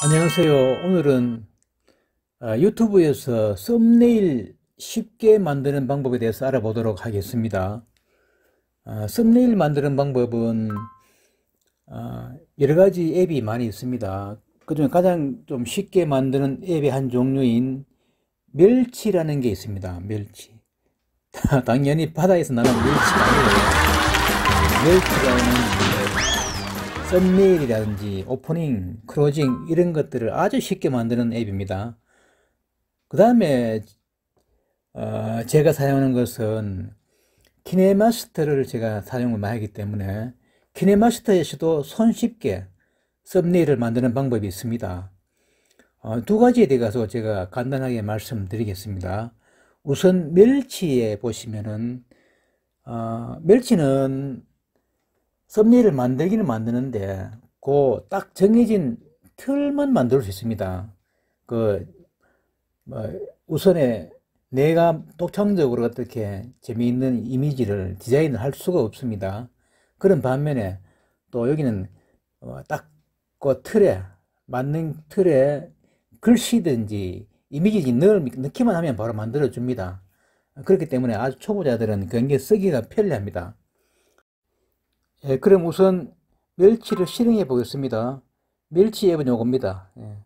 안녕하세요. 오늘은 유튜브에서 썸네일 쉽게 만드는 방법에 대해서 알아보도록 하겠습니다. 썸네일 만드는 방법은 여러 가지 앱이 많이 있습니다. 그중에 가장 좀 쉽게 만드는 앱의 한 종류인 멸치라는 게 있습니다. 멸치. 당연히 바다에서 나는 멸치가 아니에요. 멸치라는 썸네일이라든지 오프닝, 클로징 이런 것들을 아주 쉽게 만드는 앱입니다. 그 다음에 제가 사용하는 것은 키네마스터를 제가 사용을 많이 하기 때문에 키네마스터에서도 손쉽게 썸네일을 만드는 방법이 있습니다. 두 가지에 대해서 제가 간단하게 말씀드리겠습니다. 우선 멸치에 보시면은 멸치는 썸네일을 만들기는 만드는데 그 딱 정해진 틀만 만들 수 있습니다. 우선에 내가 독창적으로 어떻게 재미있는 이미지를 디자인을 할 수가 없습니다. 그런 반면에 또 여기는 딱 그 틀에 맞는 틀에 글씨든지 이미지 넣기만 하면 바로 만들어 줍니다. 그렇기 때문에 아주 초보자들은 굉장히 쓰기가 편리합니다. 그럼 우선 멸치를 실행해 보겠습니다. 멸치 앱은 요겁니다.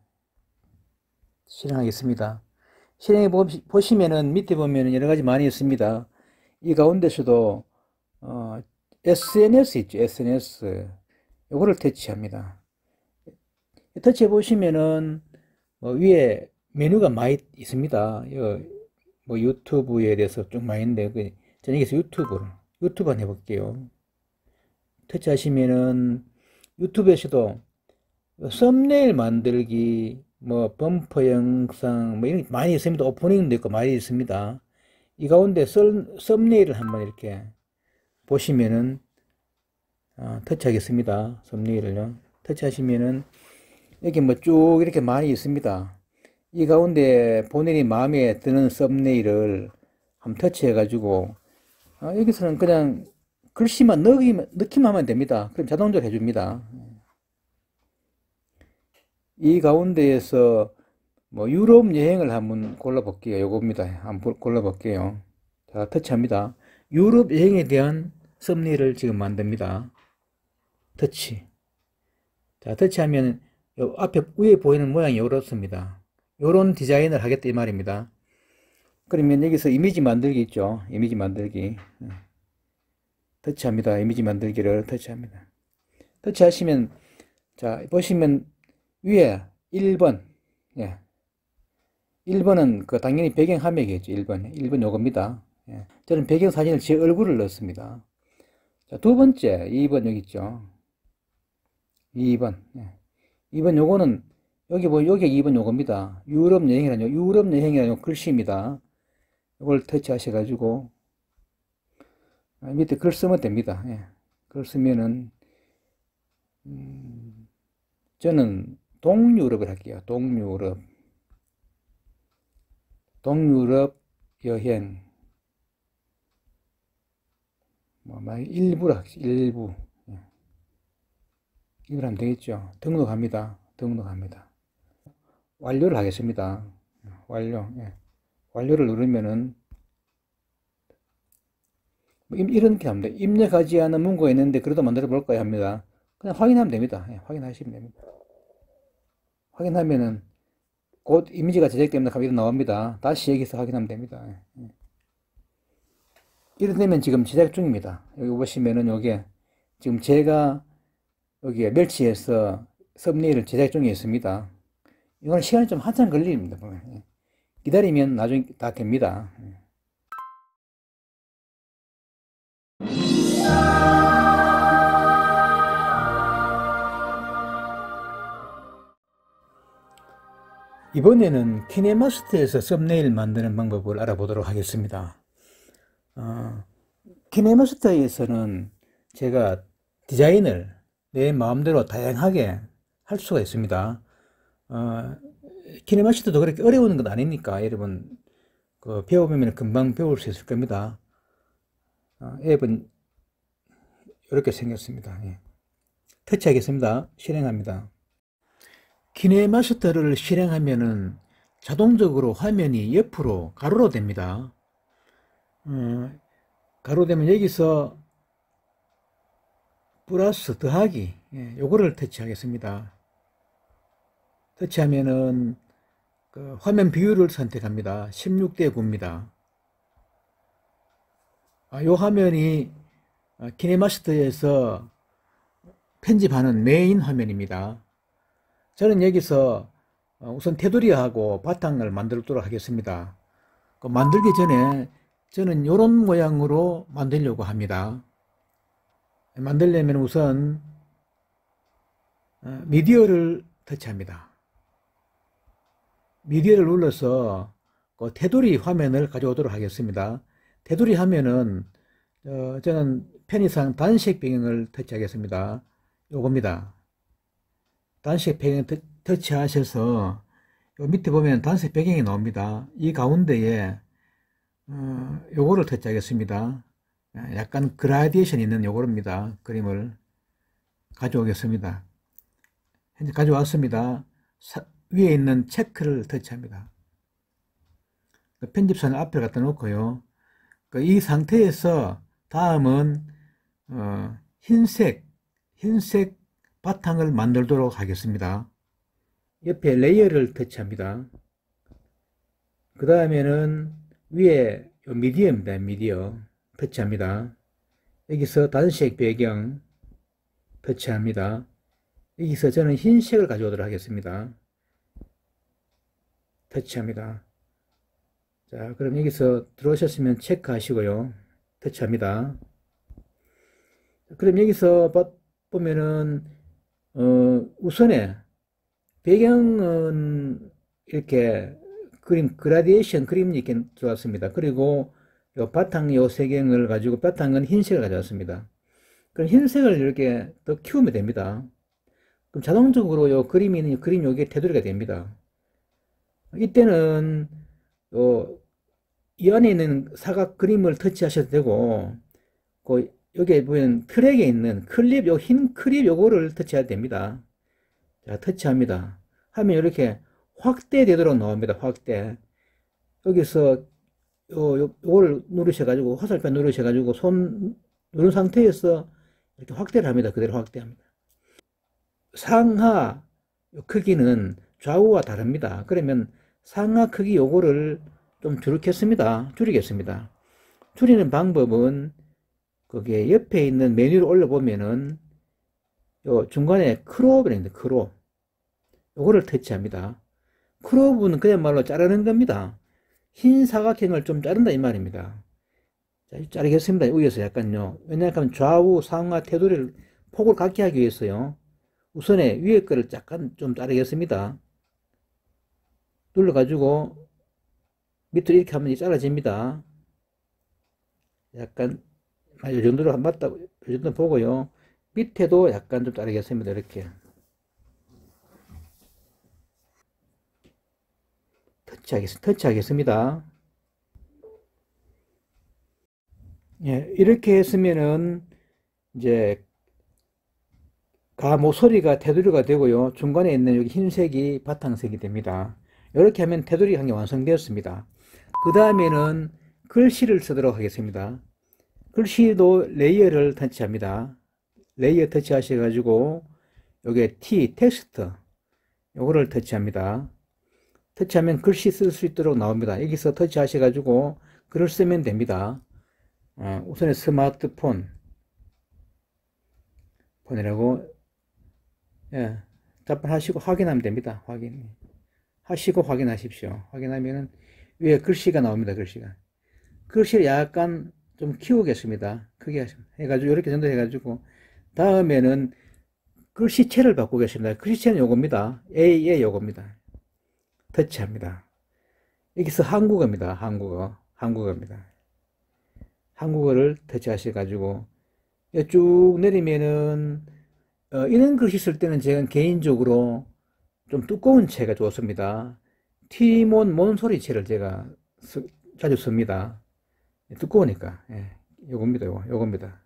실행하겠습니다. 실행해 보시면은 밑에 보면은 여러 가지 많이 있습니다. 이 가운데서도 SNS 있죠. SNS 요거를 터치합니다. 터치해 보시면은 위에 메뉴가 많이 있습니다. 뭐 유튜브에 대해서 좀 많이 있는데 저는 여기서 유튜브 한번 해볼게요. 터치하시면은 유튜브에서도 썸네일 만들기, 뭐 범퍼 영상 뭐 이런 게 많이 있습니다. 오프닝도 있고 많이 있습니다. 이 가운데 썸네일을 한번 이렇게 보시면은 터치하겠습니다. 썸네일을요. 터치하시면은 여기 뭐 쭉 이렇게 많이 있습니다. 이 가운데 본인이 마음에 드는 썸네일을 한번 터치해 가지고 여기서는 그냥 글씨만 넣기만 하면 됩니다. 그럼 자동적으로 해줍니다. 이 가운데에서 뭐 유럽 여행을 한번 골라볼게요. 요겁니다. 한번 골라볼게요. 자, 터치합니다. 유럽 여행에 대한 썸네일을 지금 만듭니다. 터치. 자, 터치하면 요 앞에 위에 보이는 모양이 이렇습니다. 요런 디자인을 하겠다 이 말입니다. 그러면 여기서 이미지 만들기 있죠. 이미지 만들기. 터치합니다. 이미지 만들기를 터치합니다. 터치하시면 자, 보시면 위에 1번. 예. 1번은 당연히 배경 화면이겠죠. 1번 요겁니다. 예. 저는 배경 사진을 제 얼굴을 넣었습니다. 자, 두 번째 2번 여기 있죠. 2번. 예. 2번 요거는 여기 2번 요겁니다. 유럽 여행이라는 글씨입니다. 이걸 터치하셔 가지고 밑에 글 쓰면 됩니다. 예. 글 쓰면은 저는 동유럽을 할게요. 동유럽 여행 일부라 일부. 예. 이걸 하면 되겠죠. 등록합니다. 완료를 하겠습니다. 완료. 예. 완료를 누르면은 이렇게 합니다. 입력하지 않은 문구가 있는데 그래도 만들어 볼까요 합니다. 그냥 확인하면 됩니다. 예, 확인하시면 됩니다. 확인하면은 곧 이미지가 제작됩니다. 하면 나옵니다. 다시 여기서 확인하면 됩니다. 예. 이렇게 되면 지금 제작 중입니다. 여기 보시면은 요게 지금 제가 여기에 멸치에서 썸네일을 제작 중에 있습니다. 이건 시간이 좀 한참 걸립니다. 예. 기다리면 나중에 다 됩니다. 예. 이번에는 키네마스터에서 썸네일 만드는 방법을 알아보도록 하겠습니다. 키네마스터에서는 제가 디자인을 내 마음대로 다양하게 할 수가 있습니다. 키네마스터도 그렇게 어려운 건 아니니까 여러분 배워보면 금방 배울 수 있을 겁니다. 앱은 이렇게 생겼습니다. 예. 터치하겠습니다. 실행합니다. 키네마스터를 실행하면은 자동적으로 화면이 옆으로 가로로 됩니다. 가로 되면 여기서 플러스 더하기, 요거를 터치하겠습니다. 터치하면은 그 화면 비율을 선택합니다. 16대 9입니다. 요 화면이 키네마스터에서 편집하는 메인 화면입니다. 저는 여기서 우선 테두리하고 바탕을 만들도록 하겠습니다. 만들기 전에 저는 이런 모양으로 만들려고 합니다. 만들려면 우선 미디어를 터치합니다. 미디어를 눌러서 그 테두리 화면을 가져오도록 하겠습니다. 테두리 화면은 저는 편의상 단색 배경을 터치하겠습니다. 요겁니다. 단색 배경 터치하셔서 요 밑에 보면 단색 배경이 나옵니다. 이 가운데에 요거를 터치하겠습니다. 약간 그라디에이션 있는 요거입니다. 그림을 가져오겠습니다. 현재 가져왔습니다. 위에 있는 체크를 터치합니다. 편집선을 앞에 갖다 놓고요. 이 상태에서 다음은 흰색 바탕을 만들도록 하겠습니다. 옆에 레이어를 터치합니다. 그 다음에는 위에 미디어입니다. 미디어 터치합니다. 여기서 단색 배경 터치합니다. 여기서 저는 흰색을 가져오도록 하겠습니다. 터치합니다. 자, 그럼 여기서 들어오셨으면 체크하시고요. 터치합니다. 그럼 여기서 보면은 우선에 배경은 이렇게 그라디에이션 그림이 이렇게 들어왔습니다. 그리고 요 바탕 요 색경을 가지고 바탕은 흰색을 가져왔습니다. 그럼 흰색을 이렇게 더 키우면 됩니다. 그럼 자동적으로 요 그림 요게 테두리가 됩니다. 이때는 이 안에 있는 사각 그림을 터치하셔도 되고 여기에 보면 트랙에 있는 클립, 요 흰 클립 요거를 터치해야 됩니다. 자, 터치합니다. 하면 이렇게 확대되도록 나옵니다. 확대. 여기서 요걸 누르셔가지고 화살표 누르셔가지고 손 누른 상태에서 이렇게 확대를 합니다. 그대로 확대합니다. 상하 크기는 좌우와 다릅니다. 그러면 상하 크기 요거를 좀 줄이겠습니다. 줄이는 방법은 거기에 옆에 있는 메뉴를 올려보면은 요 중간에 크롭이 있는데 크롭 요거를 터치합니다. 크롭은 그야말로 자르는 겁니다. 흰 사각형을 좀 자른다 이 말입니다. 자, 자르겠습니다. 위에서 약간요. 왜냐하면 좌우 상하 테두리를 폭을 같게 하기 위해서요. 우선에 위에 거를 약간 좀 자르겠습니다. 눌러가지고 밑으로 이렇게 하면 잘라집니다. 약간 이 정도로 맞다, 이 정도 보고요. 밑에도 약간 좀 자르겠습니다. 이렇게 터치하겠습니다. 예, 이렇게 했으면은 이제 모서리가 테두리가 되고요. 중간에 있는 여기 흰색이 바탕색이 됩니다. 이렇게 하면 테두리 한 개 완성되었습니다. 그 다음에는 글씨를 쓰도록 하겠습니다. 글씨도 레이어를 터치합니다. 레이어 터치하셔가지고 여기에 텍스트 요거를 터치합니다. 터치하면 글씨 쓸 수 있도록 나옵니다. 여기서 터치하셔가지고 글을 쓰면 됩니다. 우선은 스마트폰이라고 답변하시고 확인하면 됩니다. 확인하시고 확인하십시오. 확인하면은 위에 글씨가 나옵니다. 글씨를 약간 좀 키우겠습니다. 크게 해가지고 이렇게 정도 해가지고 다음에는 글씨체를 바꾸겠습니다. 글씨체는 요겁니다. A에 요겁니다. 터치합니다. 여기서 한국어입니다. 한국어입니다. 한국어를 터치하셔가지고 쭉 내리면은 이런 글씨 쓸 때는 제가 개인적으로 좀 두꺼운 체가 좋습니다. 티몬 몬소리체를 제가 자주 씁니다. 두꺼우니까. 요겁니다.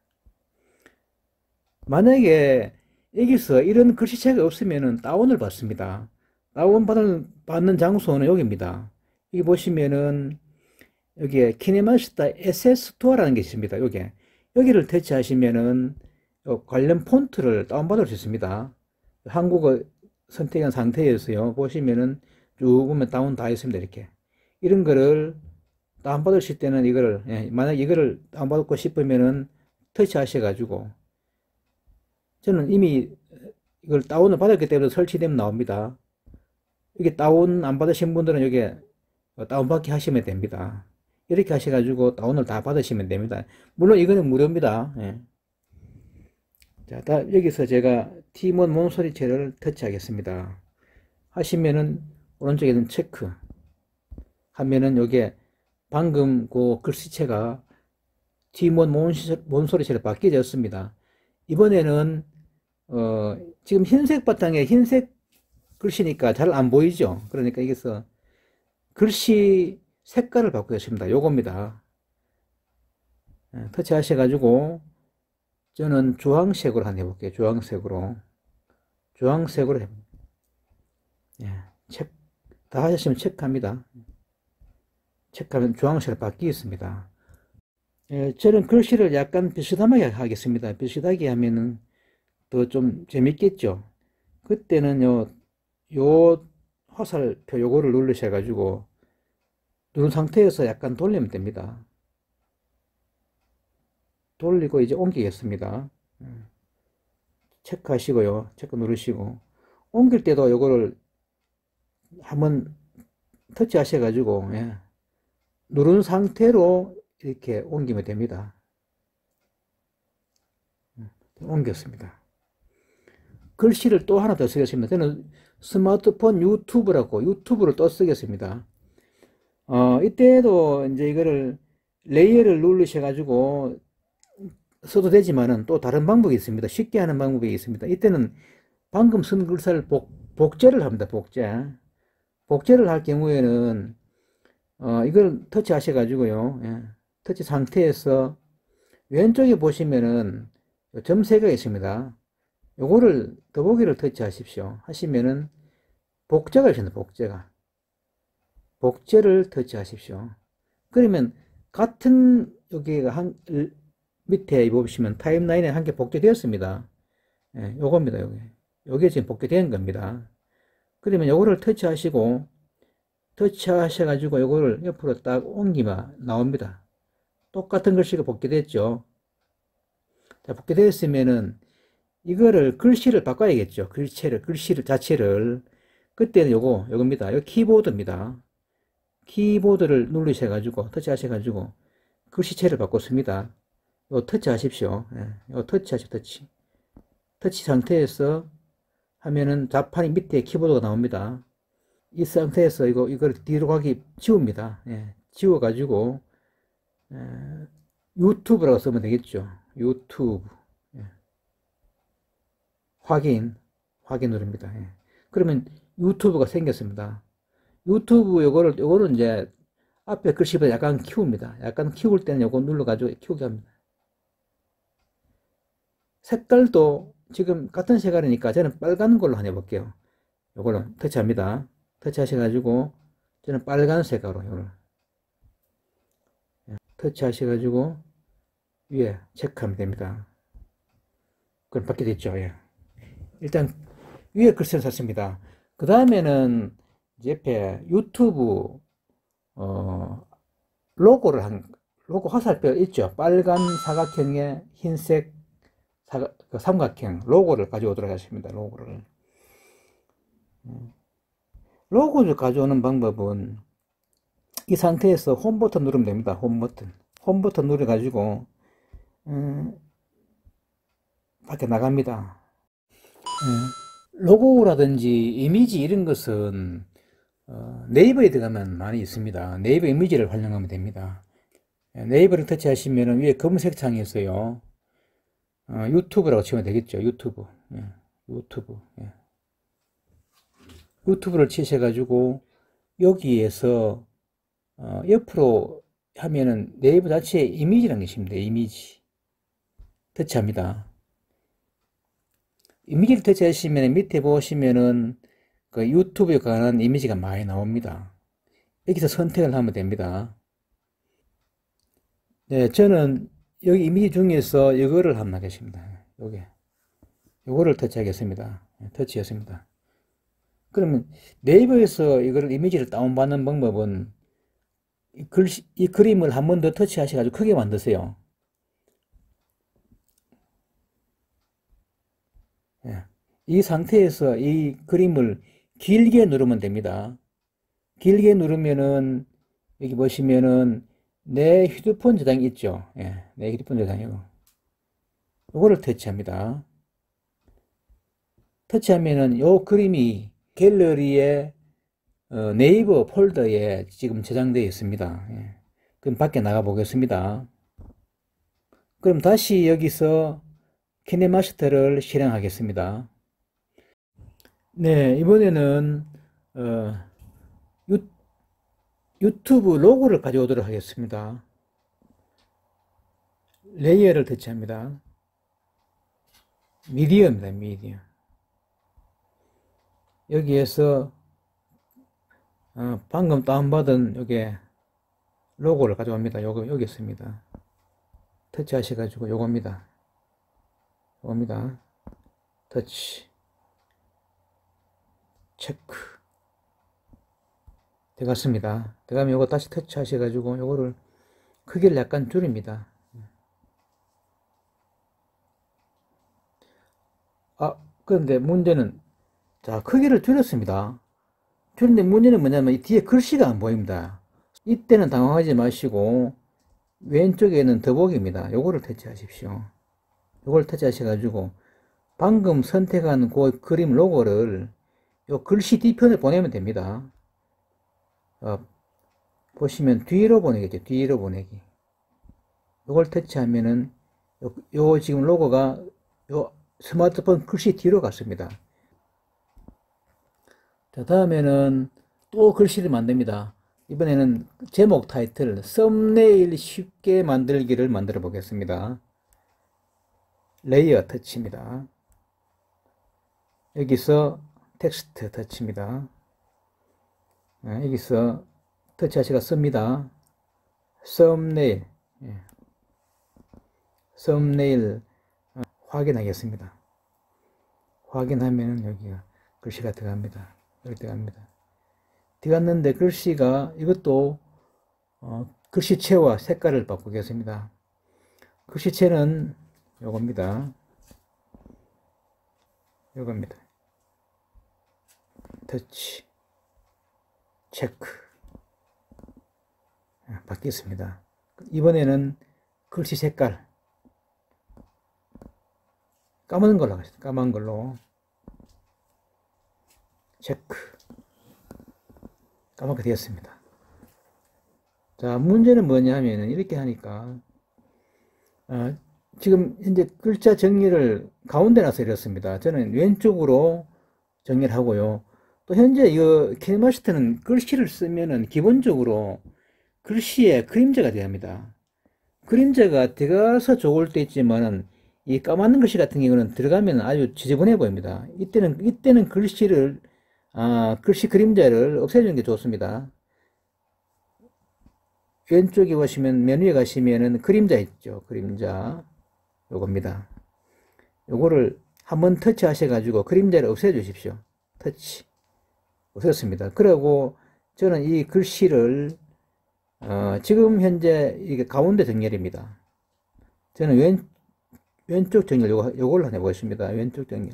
만약에 여기서 이런 글씨체가 없으면은 다운을 받습니다. 받는 장소는 여기입니다. 여기 보시면은 여기에 키네마시타 SS2라는 게 있습니다. 여기를 터치하시면은 관련 폰트를 다운받을 수 있습니다. 한국어 선택한 상태에서요. 보시면은 쭉 보면 다운 다 있습니다. 이렇게. 이런 거를 다운받으실 때는 이거를, 만약 이거를 다운받고 싶으면은 터치하셔가지고, 저는 이미 이걸 다운을 받았기 때문에 설치되면 나옵니다. 이게 다운 안 받으신 분들은 여기 다운받기 하시면 됩니다. 이렇게 하셔가지고 다운을 다 받으시면 됩니다. 물론 이거는 무료입니다. 예. 자, 여기서 제가 T1 몬소리체를 터치하겠습니다. 하시면은 오른쪽에는 체크 하면은 여기에 방금 그 글씨체가 T1 몬소리체로 바뀌어졌습니다. 이번에는 지금 흰색 바탕에 흰색 글씨니까 잘 안 보이죠. 그러니까 여기서 글씨 색깔을 바꾸겠습니다. 요겁니다. 터치 하셔가지고 저는 주황색으로 한번 해볼게요. 주황색으로 해봅니다. 다 하셨으면 체크합니다. 체크하면 주황색으로 바뀌겠습니다. 저는 글씨를 약간 비슷하게 하겠습니다. 비슷하게 하면은 더 좀 재밌겠죠. 그때는 요 화살표 요거를 누르셔가지고 누른 상태에서 약간 돌리면 됩니다. 돌리고 이제 옮기겠습니다. 체크하시고요. 체크 누르시고 옮길 때도 요거를 한번 터치 하셔가지고 누른 상태로 이렇게 옮기면 됩니다. 옮겼습니다. 글씨를 또 하나 더 쓰겠습니다. 저는 스마트폰 유튜브를 또 쓰겠습니다. 이때도 이제 이거를 레이어를 누르셔가지고 써도 되지만은 또 다른 방법이 있습니다. 쉽게 하는 방법이 있습니다. 이때는 방금 쓴 글자를 복제를 합니다. 복제를 할 경우에는 이걸 터치 하셔가지고요. 터치 상태에서 왼쪽에 보시면은 점 3개가 있습니다. 요거를 더보기를 터치 하십시오. 하시면은 복제가 있습니다. 복제를 터치 하십시오. 그러면 같은 여기가 밑에 보시면 타임라인에 한 개 복제되었습니다. 요겁니다. 요게 지금 복제된 겁니다. 그러면 요거를 터치하셔가지고 요거를 옆으로 딱 옮기면 나옵니다. 똑같은 글씨가 복제됐죠. 자, 복제되었으면은 이거를 글씨를 바꿔야겠죠. 글씨를 자체를. 그때는 요겁니다. 요 키보드입니다. 키보드를 누르셔가지고 터치하셔가지고 글씨체를 바꿨습니다. 요 터치 하십시오. 요 터치 상태에서 하면은 자판이 밑에 키보드가 나옵니다. 이 상태에서 이걸 뒤로 가기 지웁니다. 지워가지고 유튜브라고 쓰면 되겠죠. 유튜브. 확인 누릅니다. 그러면 유튜브가 생겼습니다. 유튜브 요거를 이제 앞에 글씨보다 약간 키웁니다. 약간 키울 때는 요거 눌러가지고 키우게 합니다. 색깔도 지금 같은 색깔이니까 저는 빨간 걸로 한번 해볼게요. 요걸로 터치합니다. 터치하셔가지고 저는 빨간 색깔로 요걸 터치하셔가지고 위에 체크하면 됩니다. 그럼 받게 됐죠. 일단 위에 글씨를 샀습니다. 그 다음에는 옆에 유튜브 로고 화살표 있죠. 빨간 사각형에 흰색 삼각형 로고를 가져오도록 하겠습니다. 로고를 가져오는 방법은 이 상태에서 홈 버튼 누르면 됩니다. 홈 버튼 누르가지고 밖에 나갑니다. 로고라든지 이미지 이런 것은 네이버에 들어가면 많이 있습니다. 네이버 이미지를 활용하면 됩니다. 네이버를 터치하시면 위에 검색 창에서요. 유튜브라고 치면 되겠죠. 유튜브를 치셔가지고 여기에서 옆으로 하면은 네이버 자체에 이미지라는 게 있습니다. 이미지 터치합니다. 이미지를 터치하시면 밑에 보시면은 그 유튜브에 관한 이미지가 많이 나옵니다. 여기서 선택을 하면 됩니다. 네, 저는 여기 이미지 중에서 이거를 한번 하겠습니다. 요거를 터치하겠습니다. 터치했습니다. 그러면 네이버에서 이거를 이미지를 다운받는 방법은 이 그림을 한 번 더 터치하셔가지고 크게 만드세요. 예. 이 상태에서 이 그림을 길게 누르면 됩니다. 길게 누르면은 여기 보시면은 내 휴대폰 저장이 있죠. 예, 내 휴대폰 저장이고 요거를 터치합니다. 터치하면은 요 그림이 갤러리에 네이버 폴더에 지금 저장되어 있습니다. 예. 그럼 밖에 나가 보겠습니다. 그럼 다시 여기서 키네마스터를 실행하겠습니다. 네, 이번에는 유튜브 로고를 가져오도록 하겠습니다. 레이어를 터치합니다. 미디어입니다. 미디어. 여기에서 방금 다운받은 여기 로고를 가져옵니다. 여기 있습니다. 터치하셔가지고 요겁니다. 터치 체크 들어갔습니다. 들어가면 요거 다시 터치하셔가지고 요거를 크기를 약간 줄입니다. 그런데 문제는, 자, 크기를 줄였습니다. 줄인데 문제는 뭐냐면 이 뒤에 글씨가 안 보입니다. 이때는 당황하지 마시고 왼쪽에는 더보기입니다. 요거를 터치하십시오. 요걸 터치하셔가지고 방금 선택한 그 그림 로고를 요 글씨 뒤편에 보내면 됩니다. 보시면 뒤로 보내겠죠. 뒤로 보내기. 요걸 터치하면은 요 지금 로고가 요 스마트폰 글씨 뒤로 갔습니다. 자, 다음에는 또 글씨를 만듭니다. 이번에는 제목 타이틀 썸네일 쉽게 만들기를 만들어 보겠습니다. 레이어 터치입니다. 여기서 텍스트 터치입니다. 여기서 터치하시가 씁니다. 썸네일, 썸네일 확인하겠습니다. 확인하면 여기가 글씨가 들어갑니다. 여기 들어갑니다. 들어갔는데 글씨가 이것도 글씨체와 색깔을 바꾸겠습니다. 글씨체는 요겁니다. 터치 체크 바뀌었습니다. 이번에는 글씨 색깔 까만 걸로 하겠습니다. 까만 걸로 체크 까맣게 되었습니다. 자, 문제는 뭐냐 하면은 이렇게 하니까 지금 현재 글자 정리를 가운데 놔서 이렇습니다. 저는 왼쪽으로 정리를 하고요. 또 현재 이 키네마스터는 글씨를 쓰면은 기본적으로 글씨에 그림자가 돼야 합니다. 그림자가 들어가서 좋을 때 있지만은 이 까만 글씨 같은 경우는 들어가면 아주 지저분해 보입니다. 이때는 글씨를 글씨 그림자를 없애주는 게 좋습니다. 왼쪽에 보시면 메뉴에 가시면은 그림자 있죠. 그림자 요겁니다. 요거를 한번 터치 하셔가지고 그림자를 없애 주십시오. 터치 없앴습니다. 그리고 저는 이 글씨를 지금 현재 이게 가운데 정렬입니다. 저는 왼쪽 정렬 요걸로 해보겠습니다. 왼쪽 정렬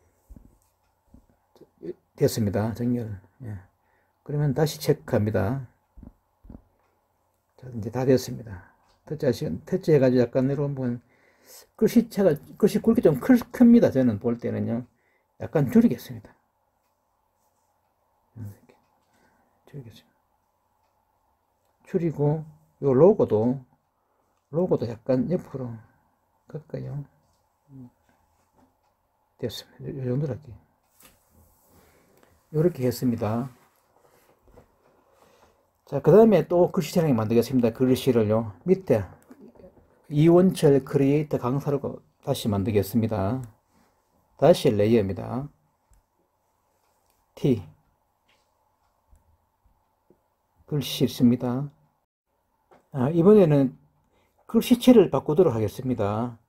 됐습니다. 정렬. 그러면 다시 체크합니다. 자, 이제 다 됐습니다. 터치해가지고 약간 내려오면 글씨 굵기 좀 큽니다. 저는 볼 때는요. 약간 줄이겠습니다. 줄이고, 요 로고도 약간 옆으로 갈까요? 됐습니다. 요 정도로 할게요. 요렇게 했습니다. 자, 그 다음에 또 글씨 촬영 만들겠습니다. 글씨를요. 밑에 이원철 크리에이터 강사로 다시 만들겠습니다. 다시 레이어입니다. T 글씨 있습니다. 이번에는 글씨체를 바꾸도록 하겠습니다.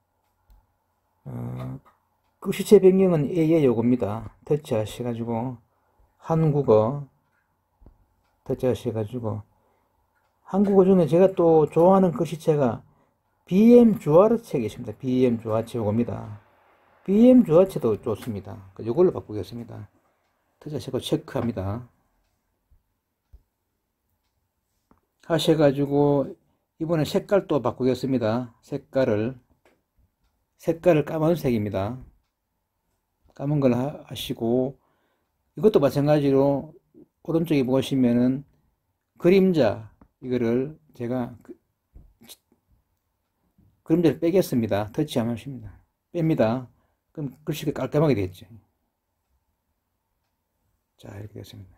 글씨체 변경은 A의 요겁니다. 터치하셔가지고 한국어 터치하셔가지고 한국어 중에 제가 또 좋아하는 글씨체가 BM 주아르체 있습니다. BM 주아체 요겁니다. BM 주아체도 좋습니다. 요걸로 바꾸겠습니다. 터치하시고 체크합니다. 하셔가지고 이번에 색깔도 바꾸겠습니다. 색깔을 까만색입니다. 까만 걸 하시고 이것도 마찬가지로 오른쪽에 보시면은 그림자 이거를 제가 그림자를 빼겠습니다. 터치하면 쉽니다. 뺍니다. 그럼 글씨가 깔끔하게 되겠죠. 자, 이렇게 됐습니다.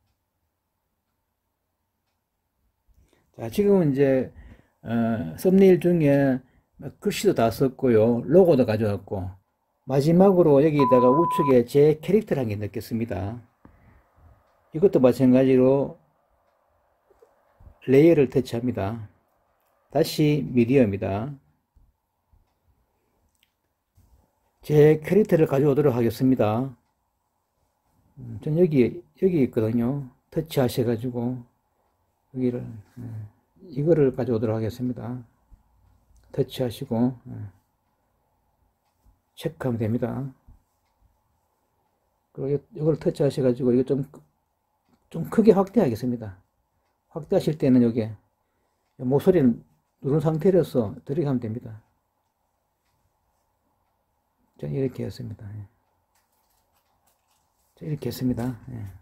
자, 지금은 이제 썸네일 중에 글씨도 다 썼고요. 로고도 가져왔고 마지막으로 여기다가 우측에 제 캐릭터를 한 개 넣겠습니다. 이것도 마찬가지로 레이어를 터치합니다. 다시 미디어입니다. 제 캐릭터를 가져오도록 하겠습니다. 전 여기 있거든요. 터치하셔가지고 여기를 이거를 가져오도록 하겠습니다. 터치하시고 체크하면 됩니다. 그리고 이걸 터치하셔가지고 이거 좀 크게 확대하겠습니다. 확대하실 때는 여기 모서리를 누른 상태로서 들어가면 됩니다. 저는 이렇게 했습니다. 이렇게 했습니다.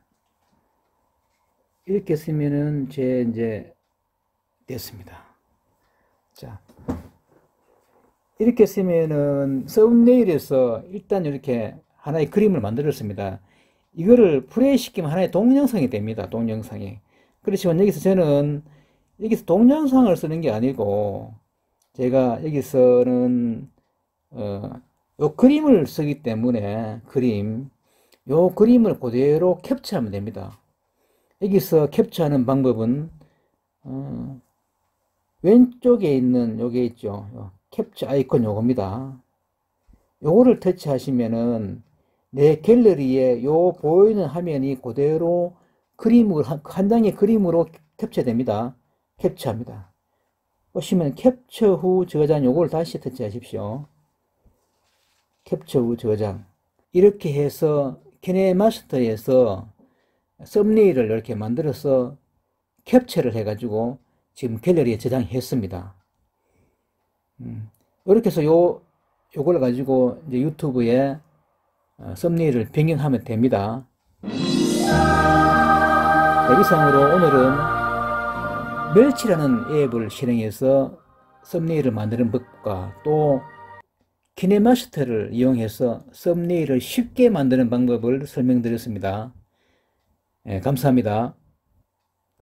이렇게 쓰면은 이제 됐습니다. 자, 이렇게 쓰면은 썸네일에서 일단 이렇게 하나의 그림을 만들었습니다. 이거를 플레이시키면 하나의 동영상이 됩니다. 동영상이. 그렇지만 여기서 동영상을 쓰는 게 아니고 제가 여기서는 요 그림을 쓰기 때문에 요 그림을 그대로 캡처하면 됩니다. 여기서 캡처하는 방법은 왼쪽에 있는 요게 있죠. 캡처 아이콘 요겁니다. 요거를 터치하시면은 내 갤러리에 요 보이는 화면이 그대로 한 장의 그림으로 캡처됩니다. 캡처합니다. 보시면 캡처 후 저장 요걸 다시 터치하십시오. 캡처 후 저장. 이렇게 해서 키네마스터에서 썸네일을 이렇게 만들어서 캡처를 해가지고 지금 갤러리에 저장했습니다. 이렇게 해서 요걸 가지고 이제 유튜브에 썸네일을 변경하면 됩니다. 이상으로 오늘은 멸치라는 앱을 실행해서 썸네일을 만드는 법과 또 키네마스터를 이용해서 썸네일을 쉽게 만드는 방법을 설명드렸습니다. 감사합니다.